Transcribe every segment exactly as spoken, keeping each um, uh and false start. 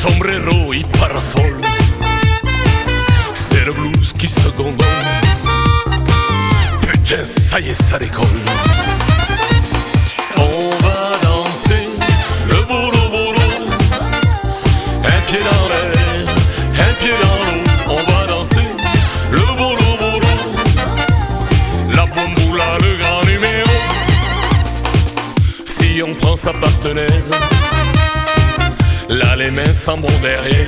sombrero y parasol. C'est le blues qui se gondole. Putain, ça y est, ça décolle. On va danser le boulot boulot. Un pied dans l'air, un pied dans l'eau. On va danser le boulot boulot. La bomboula, le grand numéro. Si on prend sa partenaire, là les mains s'en vont derrière.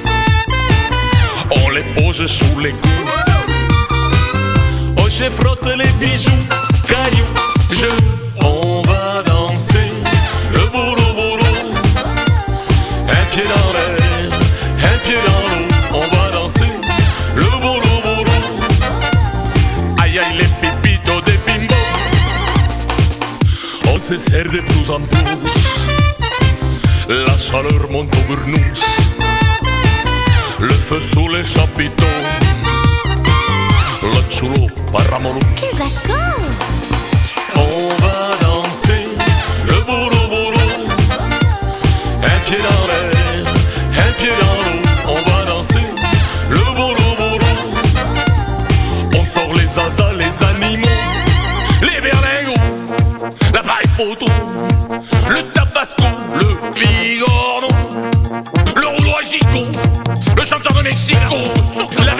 On les pose sous les coudes. Oh, je frotte les bijoux, cailloux, je. On va danser le boulot boulot. Un pied dans l'air, un pied dans l'eau. On va danser le boulot boulot. Aïe aïe les pipitos des bimbos. On se serre de plus en plus. La chaleur monte au burnous. Le feu sous les chapiteaux. Le chulo paramoro. On va danser le boulot boulot. Un pied dans l'air, un pied dans l'eau. On va danser le boulot boulot. On sort les asas, les animaux, les berlingots, l'appareil photo, le tabasco, le bigorneau, le rouleau à gigot, le chanteur de Mexico,